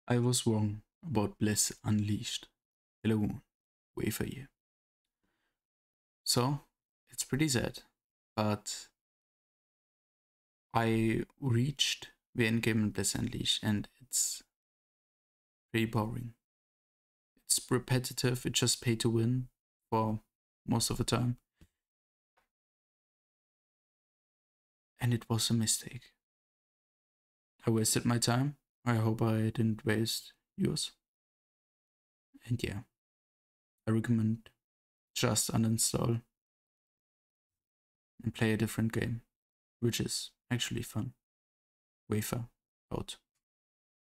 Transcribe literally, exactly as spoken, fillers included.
I was wrong about Bliss Unleashed. Hello, wafer here. So, it's pretty sad, but I reached the endgame in Bliss Unleashed and it's pretty boring. It's repetitive, it's just pay to win for most of the time. And it was a mistake. I wasted my time. I hope I didn't waste yours. And yeah, I recommend just uninstall and play a different game, which is actually fun. Wafer out.